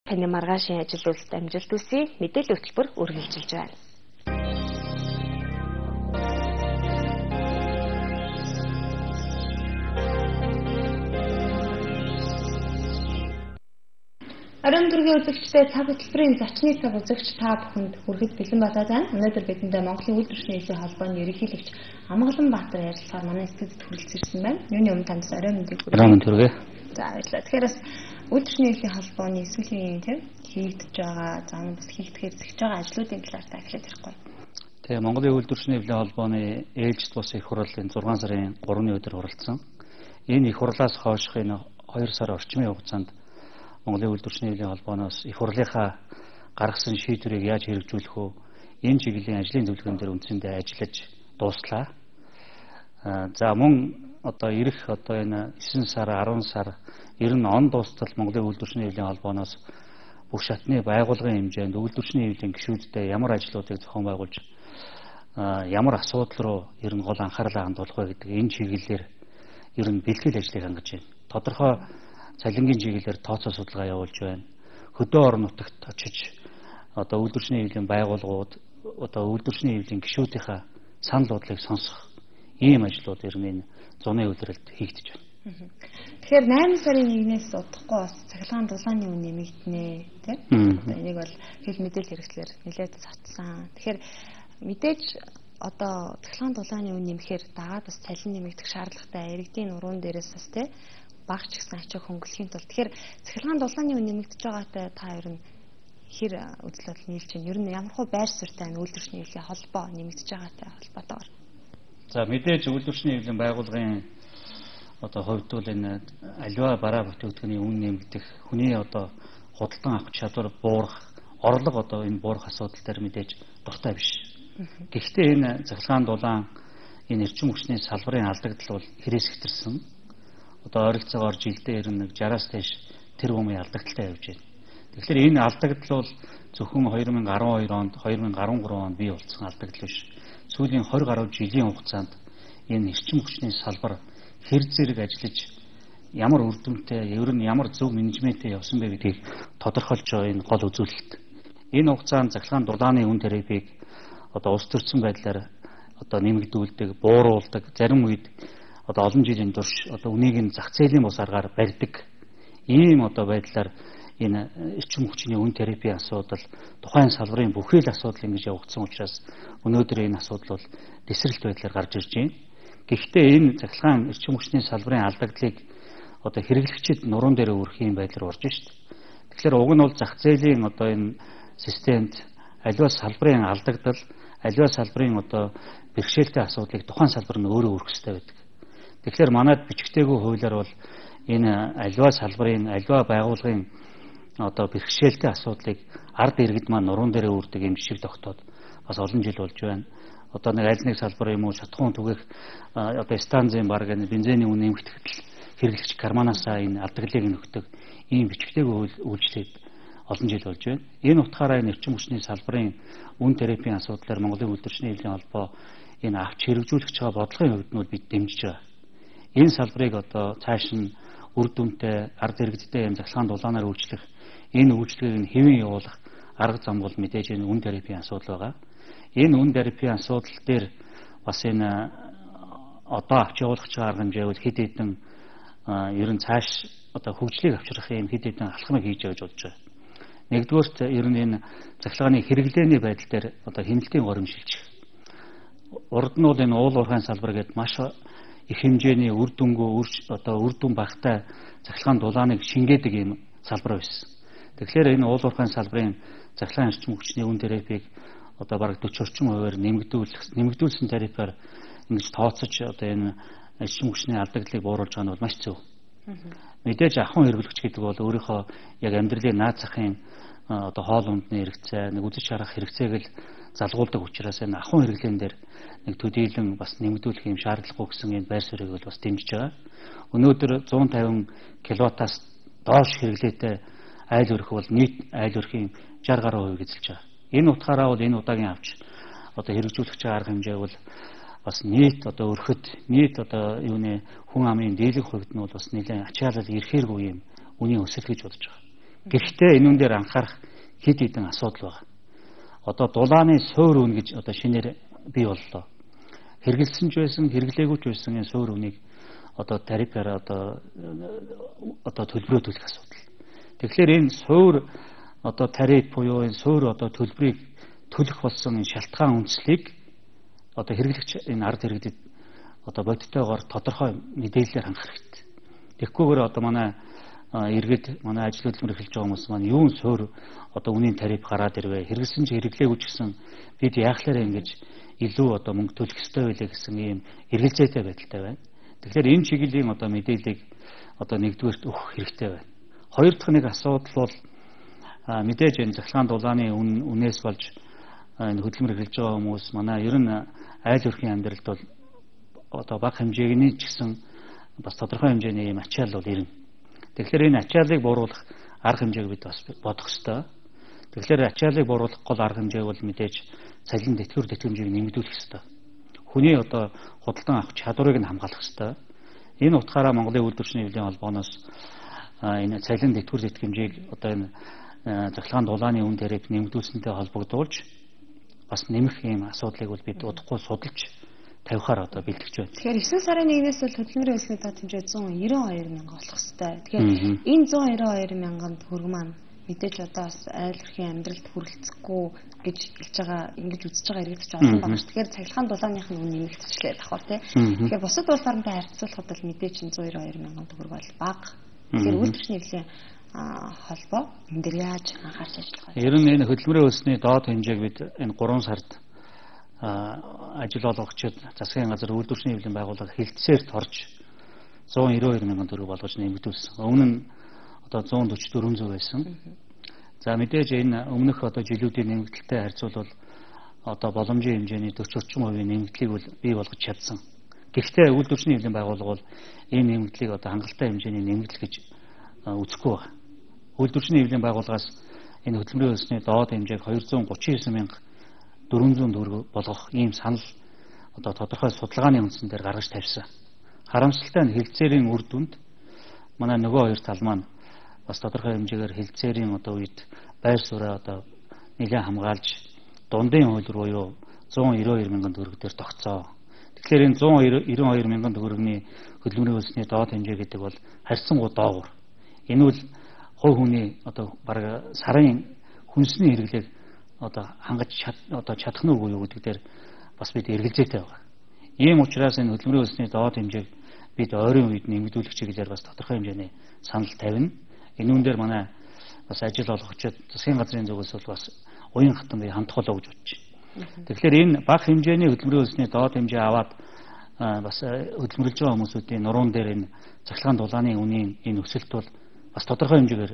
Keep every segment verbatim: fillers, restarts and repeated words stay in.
Таны маргаашийн ажил үйлсэд амжилт хүсье. Мэдээллийн хөтөлбөр үргэлжилж байна. Орон дөргийн үзэгчдээ цаг хөтөлбөрийн зочны цаг үзэгч та бүхэнд хүрэхэд бэлэн болоод байна. Өнөөдөр бидэндээ Монголын Үйлдвэр шинжилгээний холбооны ерөнхийлөгч Амгалан Баатар ярилцлагаар манай студид хүрэлцэн байна. Юуны өмнө танд орой мэндийг хүргэе. Орой мэнд хүргэе. За баярлалаа. Тэгэхээр бас Үйлдвэр шинжилгээний холбооны сүүлийн тийм хийгдэж байгаа, зам бас хийгдэхээр зэгж байгаа ажлуудын талаар та эхлээд ярихгүй. Тэгээ Монголын Үйлдвэр шинжилгээний холбооны ээлжид бус их хурлын зургаан сарын гуравны өдөр хүрэлцэн. Энэ их хурлаас хойшх энэ хоёр сар орчмын хугацаанд Монголын Үйлдвэр шинжилгээний холбооноос их хурлынхаа гаргасан шийдвэрийг яаж хэрэгжүүлэх вэ? Энэ чиглэлийн ажлын зөвлөгөөн дээр үндсэндээ ажиллаж дууслаа. За мөн одоо ирэх одоо энэ девять сар, арван сар ер нь он дуустал Монголын Үйлдвэр шинжилгээний холбооноос бүх шатны байгууллагын хэмжээнд үйлдвэр шинжилгээний гишүүдтэй ямар ажлуудыг зохион байгуулж ямар асуудал руу ер нь гол анхаарлаа хандуулах вэ гэдэг энэ чиглэлээр ер нь бэлтгэл ажлыг хангаж байна. Тодорхой цалингийн чиглэлээр тооцоо судалгаа явуулж байна. Хөдөө орон нутагт очиж одоо үйлдвэр шинжилгээний байгууллагууд одоо үйлдвэр шинжилгээний гишүүдийнхээ санал бодлыг сонсох ийм ажлууд ер нь энэ зуны үйлрэлд хийгдэж байна. Тэгэхээр найман сарын нэгнээс удахгүй бас цахилгаан дулааны үн нэмэгдэнэ тийм. Энийг бол хэл мэдээлэл хэрэгслэр нэлээд цацсан. Тэгэхээр мэдээж одоо цахилгаан дулааны үн нэмэхээр дагаад бас цалин нэмэгдэх шаардлагатай иргэдийн нуруунд дээрээс бас тийм багч гэсэн ачааг хөнгөлөхийн тулд тэгэхээр цахилгаан дулааны үн нэмэгдэж байгаатай та ер нь хэр үзэл бодол нийлж байна? Ер нь ямар хөө байр суурьтай үйлдвэр шинжилгээний холбоо нэмэгдэж байгаатай холбоотойгоор. За мэдээж үйлдвэр шинжилгээний байгууллагын одоо хувьд бол энэ аливаа бараа бүтээгдэхүүний үн нэмэгдэх, хүний одоо худалдан авах чадвар буурах, орлого одоо энэ буурах асуудал дээр мэдээж дуртай биш. Гэхдээ энэ цахилгаан дулаан энэ эрчим хүчний салбарын алдагдал бол хэрэгс хэтэрсэн. Одоо ойролцоогоор жилдээ ер нь шестьдесят-аас дээш тэрбумын алдагдaltaй явж байна. Тэгэхээр энэ алдагдал бол зөвхөн two thousand twelve онд, two thousand thirteen онд бий болсон алдагдал биш. Сүүлийн twenty гаруй жилийн хугацаанд энэ эрчим хүчний салбар хэр зэрэг ажиллаж ямар үр дүнтэй, ер нь ямар зөв менежменттэй явсан бэ гэдгийг тодорхойлж байгаа энэ гол үзүүлэлт. Энэ хугацаанд цахилгаан дулааны үн тарифыг одоо улс төрсөн байдлаар одоо нэмэгдүүлдэг, бууруулдаг, зарим үед одоо олон жилийн турш одоо үнийг нь зах зээлийн бус аргаар барьдаг. Ийм одоо байдлаар энэ эрчим хүчний үн тарифын асуудал тухайн салбарын бүхэл асуудал ингэж явагдсан учраас өнөөдөр энэ асуудал бол дэсрэлт байдлаар гарч ирж байна. Гэхдээ энэ цахилгаан эрчим хүчний салбарын алдагдлыг одоо хэрэглэгчид нуруунд дээр өрөх юм байдлаар орж шүү дээ. Тэгэхээр уг нь бол зах зээлийн одоо энэ системд аливаа салбарын алдагдал, аливаа салбарын одоо бэрхшээлтэй асуудлыг тухайн салбар нь өөрөө өрөх ёстой байдаг. Тэгэхээр манайд бичгтэйгүй хуулиар бол энэ аливаа салбарын, аливаа байгууллагын одоо бэрхшээлтэй асуудлыг ард иргэд маань нуруунд дээр үүрдэг юм жишг тогтоод бас олон жил болж байна. Одоо нэг аль нэг салбар юм уу шатхуун түгэх одоо станцын баг энэ бензиний үн нэмэгдэхэд хэрэглэгч карманаасаа энэ алдагдлыг нөхдөг ийм бичгтэйгүй үйлчлээд олон жил болж байна. Энэ утгаараа энэ эрчим хүчний салбарын үн тарифын асуудлаар Монголын Үйлдвэр шинжилгээний холбоо энэ авч хэрэгжүүлэх байгаа бодлогын хувьд нь бид дэмжиж байгаа. Энэ салбарыг одоо цааш нь үр дүнтэй ард иргэдтэй юм цахилгаан дулаанаар үйлчлэх энэ үйлчлэгийг нь хэвэн явуулах арга зам бол мэдээж энэ үн тарифын асуудал байгаа. Энэ үн тарифын асуудал дээр бас энэ одоо авч явуулах байгаа арга хэмжээ бол хэд хэдэн ер нь цааш одоо хөгжлийг авчрах юм хэд хэдэн алхмыг хийж явж болж байгаа. Нэгдүгээрт ер нь энэ цахилгааны хэрэглээний байдал дээр одоо хяналтын горим шилжих. Урд нь бол энэ уул уурхайн салбар гэдэг маш их хэмжээний үр дүнгөө одоо үр дүн багтай цахилгаан дулааныг шингээдэг юм салбар байсан. Тэгэхээр энэ уул уурхайн салбарын цахилгаан эрчим хүчний үн тарифыг одоо бараг forty орчим хувиар нэмэгдүүлэх нэмэгдүүлсэн тарифаар ингэж тооцож одоо энэ эрчим хүчний алдагдлыг бууруулж байгаа нь бол маш зөв. Мэдээж ахуйн хэрэглэгч гэдэг бол өөрийнхөө яг амьдралын наад захын одоо хоол ундны хэрэгцээ, нэг үзэж харах хэрэгцээг л залгуулдаг учраас энэ ахуйн хэрэглэн дээр нэг төдийлөн бас нэмэгдүүлэх юм шаардлагагүй гэсэн энэ байр суурийг бол бас дэмжиж байгаа. Өнөөдөр one fifty киловаттаас доош хэрэглээтэй айл өрх бол нийт айл өрхийн sixty гаруй хувийг эзэлж байгаа. Энэ утгаараа бол энэ удаагийн авч одоо хэрэгжүүлэх байгаа арга хэмжээ бол бас нийт одоо өрхөд нийт одоо юуны хүн амын дийлэнх хувьд нь бол бас нэлээд ачаалал ирэхээргүй юм үний өсөл гэж бодож байгаа. Гэхдээ энэ үн дээр анхаарах хэд хэдэн асуудал байна. Одоо дулааны суур үн гэж одоо шинээр бий боллоо. Хэрэгэлсэн ч байсан, хэрэглээгүй ч байсан энэ суур үнийг одоо тарифаар одоо одоо төлбөрөө төлөх асуудал. Тэгэхээр энэ суур одоо тариф буюу энэ суур одоо төлбөрийг төлөх болсон энэ шалтгаан үндслийг одоо хэрэглэгч энэ ард иргэдэд одоо бодиттойгоор тодорхой мэдээлэлээр хангах хэрэгтэй. Тэгэхгүйгээр одоо манай иргэд манай ажил хөдөлмөр эхэлж байгаа хүмүүс маань юун суур одоо үнийн тариф гараад ирвэ. Хэрэгэлсэн ч хэрэглээгүй ч гэсэн бид яахлаараа ингэж илүү одоо мөнгө төлөх ёстой байлаа гэсэн ийм эргэлзээтэй байдалтай байна. Тэгэхээр энэ чиглэлийн одоо мэдээллийг одоо нэгдүгээрт өгөх хэрэгтэй байна. Хоёр дахь нэг асуудал бол мэдээж энэ захлагаан дулааны үн үнээс болж энэ хөдөлмөр эхэлж байгаа хүмүүс манай ер нь айл өрхийн амьдралд бол одоо бага хэмжээний ч гэсэн бас тодорхой хэмжээний юм ачаал бол ирнэ. Тэгэхээр энэ ачаалыг бууруулах арга хэмжээг бид бас бодох ёстой. Тэгэхээр ачаалыг бууруулах гол арга хэмжээ бол мэдээж цалин тэтгэвэр тэтгэмжийг нэмэгдүүлэх ёстой. Хүний одоо худалдан авах чадварыг нь хамгаалах ёстой. Энэ утгаараа Монголын үйлдвэрчний хэвлэлийн холбооноос энэ цалин тэтгэвэр тэтгэмжийг одоо энэ захлагаан дулааны үн тариф нэмэгдүүлсэнтэй холбогдуулж бас нэмэх юм асуудлыг бол бид удахгүй судалж тавихаар одоо бэлтгэж байна. Тэгэхээр эсрэг сарын нэгнээс бол хөдөлмөрийн өсөлтөд доод хэмжээ зуун нэрвэн хоёр мянга болох хэвээр. Тэгэхээр энэ зуун нэрвэн хоёр мянган төгрөг маань мэдээж одоо бас айл өрхийн амьдралд хүрэлцэхгүй гэж хэлж байгаа, ингэж үзэж байгаа иргэд ч олон байгаа шүү. Тэгэхээр цахилгаан дулааных нь үн нэмэгдчихлээ давхар тий. Тэгэхээр бусад улс орнтой харьцуулахад бол мэдээж зуун нэрвэн хоёр мянган төгрөг бол бага. Тэгэхээр үйлдвэрчний хэвлэлийн холбоо энэ дээр яаж анхаарч ажиллах вэ? Ер нь энэ хөдөлмөрийн өсөлтний доод хэмжээг бид энэ гурван сард ажил олгогчид засгийн газар үйлдвэрчний хэвлэлийн байгууллага хэлтсээр торж зуун нэрвэн хоёр мянган төгрөг болгож нэмэгдүүлсэн. Өмнө нь одоо зуун дөрвөн дөрвөн зуун байсан. За мэдээж энэ өмнөх одоо жилүүдийн нэмэгдэлтэй харьцуулбал одоо боломжийн хэмжээний дөрвөн орчим хувийн нэмэгдлийг бол бий болгож чадсан. Гэхдээ үйлдвэрчний хэвлэлийн байгууллага бол энэ нэмэгдлийг одоо хангалттай хэмжээний нэмэгдэл гэж үзэхгүй байна. Үйлдвэрчний хэвлэлийн байгууллагаас энэ хөдөлмөрийн өсөлтний доод хэмжээг двести тридцать девять мянга дөрвөнзөөр төгрөг болгох ийм санал одоо тодорхой судалгааны үндсэн дээр гаргаж тавьсан. Харамсалтай нь хэлцээрийн үр дүнд манай нөгөө хоёр тал маань бас тодорхой хэмжээгээр хэлцээрийн одоо үед байр сууриа одоо нэлээд хамгаалж дундын хуулбар буюу зуун нэрвэн хоёр мянган төгрөг дээр тогтцоо. Тэгэхээр энэ зуун нэрвэн хоёр мянган төгрөгийн хөдөлмөрийн өсөлтний доод хэмжээ гэдэг бол харьцангуй доогуур. Энэ бол хувь хүний одоо бараг сарын хүнсний хэрэглээг одоо хангаж чад одоо чадах нь үгүй юу гэдэг дээр бас бид эргэлзээтэй байгаа. Ийм учраас энэ хөдөлмөрийн өсөлтний доод хэмжээг бид ойрын үед нэмэгдүүлэх чиглэлээр бас тодорхой хэмжээний санал тавина. Энэ үн дээр манай бас ажил олгогчид засгийн газрын зүгээс бол бас уян хатан бие хандах болоо гэж бодож байна. Тэгэхээр энэ бага хэмжээний хөдөлмөрийн өсөлтний доод хэмжээ аваад бас хөдөлмөрлж байгаа хүмүүсүүдийн нуруунд дээр энэ захлагаан дулааны үнийн энэ өсөлт бол бас тодорхой хэмжээгээр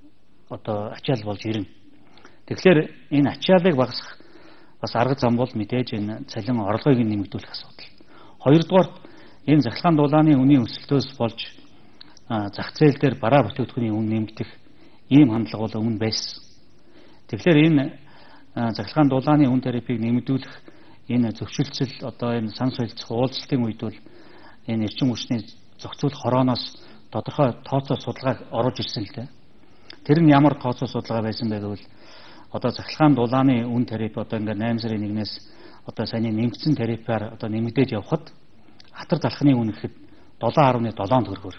одоо ачаал болж ирнэ. Тэгэхээр энэ ачаалыг багасгах бас арга зам бол мэдээж энэ цалин орлогыг нэмэгдүүлэх асуудал. Хоёрдугаарт энэ захлагаан дулааны үнийн өсөлтөөс болж зах зээл дээр бараа бүтээгдэхүүний үн нэмэгдэх ийм хандлага бол өмнө байсан. Тэгэхээр энэ захлагаан дулааны үн тарифыг нэмэгдүүлэх энэ зөвшөлтсөл одоо энэ сан солилцох уулзалтын үед бол энэ эрчим хүчний зохицуулах хорооноос тодорхой тооцоо судалгааг оруулж ирсэн л дээ. Тэр нь ямар тооцоо судалгаа байсан бэ гэвэл одоо захлагаан дулааны үн тариф одоо ингээд найман сарын нэгнээс одоо саяны нэмэгдсэн тарифаар одоо нэмэгдээд явхад хатар талхны үн гэхэд долоон гаруй долоон төгрөгөөр.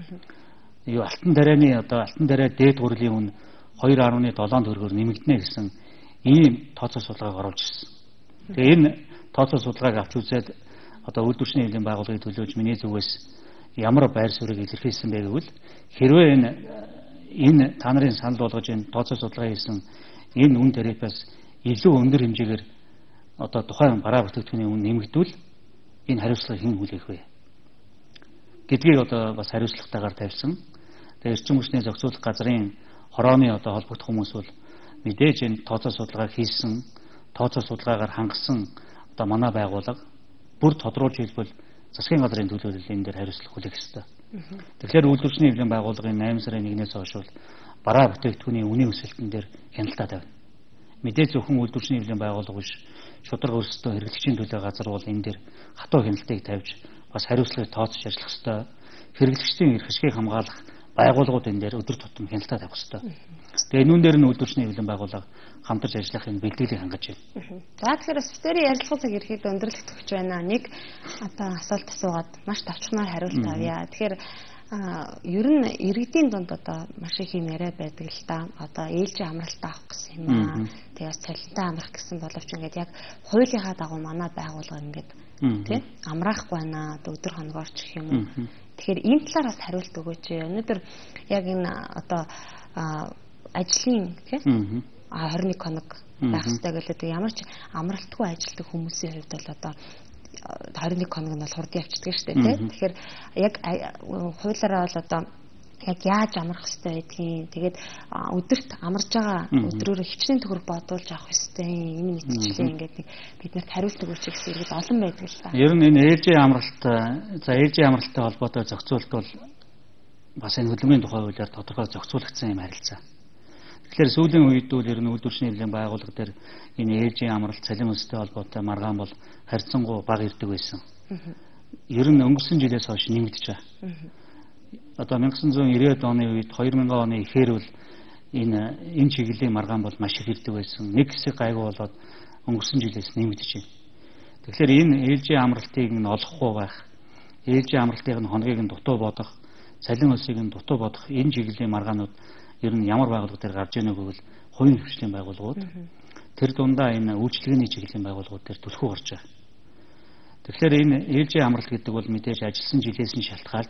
Юу алтан тарианы одоо алтан тариа дээд гурлийн үн хоёр гаруй долоон төгрөгөөр нэмэгдэнэ гэсэн ийм тооцоо судалгааг оруулж ирсэн. Тэгээ энэ тооцоо судалгааг авч үзээд одоо үйлдвэрчний хэвлэлийн байгууллагыг төлөөж миний зүгээс ямар байр суурийг илэрхийлсэн бэ гэвэл хэрвээ энэ энэ та нарын санал болгож энэ тооцоо судалгаа хийсэн энэ үн тарифаас илүү өндөр хэмжээгээр одоо тухайн бараа бүтээгдэхүүний үн нэмэгдвэл энэ хариуцлагыг хэн хүлээх вэ гэдгийг одоо бас хариуцлагатайгаар тавьсан. Тэгээ эрчим хүчний зохицуулах газрын хорооны одоо холбогдох хүмүүс бол мэдээж энэ тооцоо судалгааг хийсэн, тооцоо судалгаагаар хангасан одоо манай байгууллага бүр тодруулж хэлбэл засгийн газрын төлөөлөл энэ дээр хариуцлага хүлээх ёстой. Тэгэхээр үйлдвэрчний хэвлэлийн байгууллагын найман сарын нэгнээс хойш бол бараа бүтээгдэхүүний үнийн өсөлтөн дээр хяналтаа тавина. Мэдээж зөвхөн үйлдвэрчний хэвлэлийн байгууллага биш, шударга өрсөлдөөн хэрэглэгчийн төлөө газар бол энэ дээр хатуу хяналтыг тавьж бас хариуцлагыг тооцож ажиллах ёстой. Хэрэглэгчдийн эрх ашгийг хамгаалах байгууллагууд энэ дээр өдөр тутам хяналтаа тавих хэрэгтэй. Тэгээ энэ үн дээр нь үйлдвэрчний хэвлэлийн байгууллага хамтарч ажиллахын бэлтгэлийг хангаж байна. За тэгэхээр офицерийн ярилцлага цаг ирэхэд өндөрлөх төгч байна. Нэг одоо асуулт асуугаад маш тавчмаар хариулт авъя. Тэгэхээр ер нь иргэдийн дунд одоо маш их юм яриа байдаг л да. Одоо ээлжийн амралтаа авах гэсэн юм аа. Тэгээс цалинтай амрах гэсэн боловч ингээд яг хуулийнхаа дагуу манай байгууллага ингээд тийм амраахгүй байна. Өдөр хоногоор ч гэх юм уу. Тэгэхээр энэ талаар бас хариулт өгөөч. Өнөөдөр яг энэ одоо ажлын тийм хорин нэг хоног байх хэрэгтэй гэдэг ямар ч амралтгүй ажилтдаг хүмүүсийн хувьд бол одоо хорин нэг хоног нь бол хурд явчихдаг шүү дээ тийм. Тэгэхээр яг хуулиараа бол одоо яг яаж амрах хэрэгтэй байдгийг тэгээд өдөрт амарж байгаа өдрөөр хичнээн төгрөг бодуулж авах хэрэгтэй энэ мэдчлээ ингээд нэг биднэрт хариулт өгөөч гэсэн иргэд олон байдаг л та. Ер нь энэ ээлжийн амралт за ээлжийн амралттай холбоотой зохицуулт бол бас энэ хөдөлмөрийн тухай хуулиар тодорхой зохицуулагдсан юм харилцаа. Тэгэхээр сүүлийн үед бол ер нь үйлдвэрчний хэвлэлийн байгууллага дээр энэ ээлжийн амралт цалин өсөлттэй холбоотой маргаан бол харьцангуй бага ирдэг байсан. Ер нь өнгөрсөн жилээс хойш нэмэгдэж байгаа. Одоо 천구 девятьсот оны үед две тысячи оны ихээр бол энэ энэ чиглэлийн маргаан бол маш их ирдэг байсан. Нэг хэсэг гайгүй болоод өнгөрсөн жилээс нэмэгдэж байна. Тэгэхээр энэ ээлжийн амралтыг нь олохгүй байх, ээлжийн амралтын хоногийг нь дутуу бодох, цалин өсийг нь дутуу бодох энэ чиглэлийн маргаанууд ер нь ямар байгууллага дээр гарч ийнэ гэвэл хувийн хвшлийн байгууллагууд тэр дундаа энэ үйлчлэгээний чиглэлийн байгууллагууд дээр түлхүү гарч байгаа. Тэгэхээр энэ ээлжийн амралт гэдэг бол мэдээж ажилласан жилээс нь шалтгаалж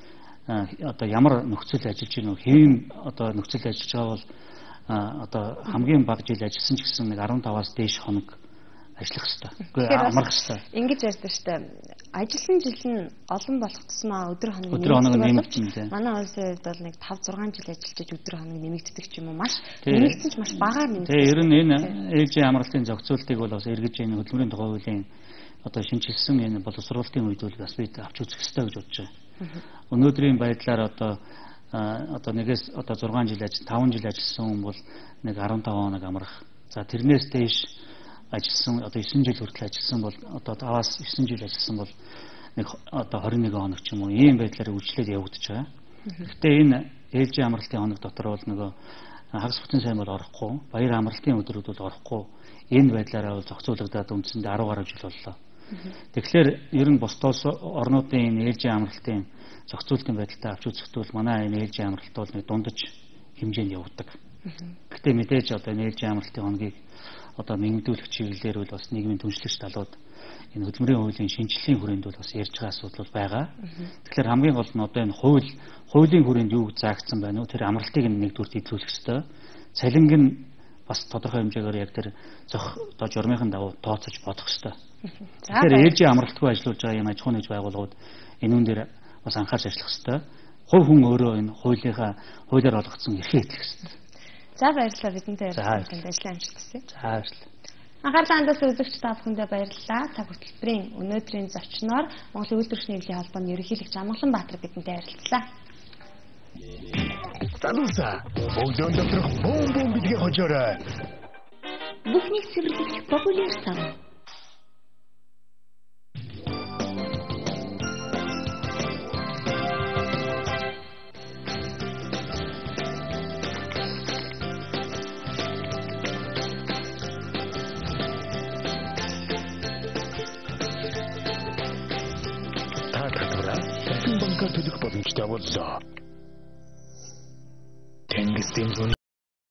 одоо ямар нөхцөл ажиллаж байна вэ? Хэвийн одоо нөхцөл ажиллаж байгаа бол одоо хамгийн бага жил ажилласан ч гэсэн нэг десятаас дээш хоног ажиллах хэрэгтэй. Үгүй амрах хэрэгтэй. Ингэж ярьдаг шүү дээ. Ажилласан жил нь олон болох тусмаа өдөр хоног өдөр хоног нэмэгдэнэ. Манай улсын хувьд бол нэг five six жил ажиллаж өдөр хоног нэмэгддэг ч юм уу маш нэмэгдсэн ч маш багаар нэмэгддэг. Тэгээ ер нь энэ ээлжийн амралтын зохицуултыг бол бас эргэж энэ хөдөлмөрийн тухай хуулийн одоо шинжилсэн энэ боловсруулалтын үед бол бас бид авч үзэх хэрэгтэй гэж бодож байгаа. Өнөөдрийн байдлаар одоо одоо нэгээс одоо six жил ажил five жил ажилласан хүн бол нэг fifteen хоног амрах. За тэрнээс дээш ажилласан одоо nine жил хүртэл ажилласан бол одоо five-аас nine жил ажилласан бол нэг одоо twenty-one хоног ч юм уу ийм байдлаар үйлчлээд явагдаж байгаа. Гэхдээ энэ ээлжийн амралтын хоног дотор бол нөгөө хагас бүтэн сайн бол орохгүй, баяр амралтын өдрүүд бол орохгүй. Энэ байдлаараа бол зохицуулагдаад үндсэндээ ten гаруй жил боллоо. Тэгэхээр ер нь бусдаас орнуудын энэ ээлжийн амралтын зохицуултын байдалтай авч үзэхэд бол манай энэ ээлжийн амралт бол нэг дундаж хэмжээнд явдаг. Гэхдээ мэдээж одоо энэ ээлжийн амралтын хоногийг одоо нэмэгдүүлэх чиглэлээр бол бас нийгмийн түншлэгч талууд энэ хөдөлмөрийн хуулийн шинжилгээний хүрээнд бол бас ярьж байгаа асуудал байгаа. Тэгэхээр хамгийн гол нь одоо энэ хууль хуулийн хүрээнд юу заагдсан байна вэ? Тэр амралтыг нэгдүгээр эзлүүлэх ёстой. Цалинг нь бас тодорхой хэмжээгээр яг тэр зөх одоо журмынхын дагуу тооцож бодох ёстой. Тэгэхээр ээлжийн амралтгүй ажиллаж байгаа юм аж ахуйн нэгж байгууллагууд энэ үн дээр бас анхаарч ажиллах ёстой. Хувь хүн өөрөө энэ хуулийнхаа хуулиар олгогдсон эрхээ эзлэх ёстой. За баярлалаа бидэнтэй ярилцлаганд ажлын амжилт хүсье. За баярлалаа. Анхаарлаа хандуулсан үзэгч та бүхэндээ баярлалаа. Цаг хөтөлбөрийн өнөөдрийн зочноор Монголын үйлдвэрчний хэвлэлийн холбооны ерөнхийлөгч Амгалан Баатар бидэнтэй ярилцлаа. Тануса, бүгдөө доторх бом бом бидгээ хожоорой. Бүхнийг цэвэрлэх популяр сан. Та татвараа дахин банкар төлөх боломжтой боллоо. Тэнгис дэм